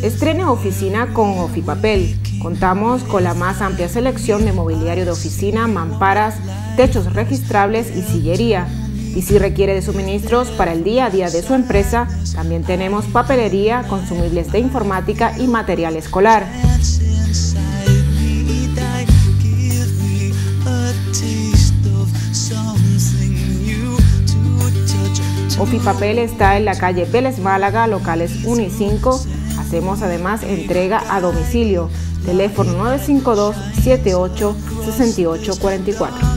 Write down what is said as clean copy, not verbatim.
Estrene oficina con Ofipapel. Contamos con la más amplia selección de mobiliario de oficina, mamparas, techos registrables y sillería. Y si requiere de suministros para el día a día de su empresa, también tenemos papelería, consumibles de informática y material escolar. Ofipapel está en la calle Vélez Málaga, locales 1 y 5. Hacemos además entrega a domicilio. Teléfono 952-78-6844.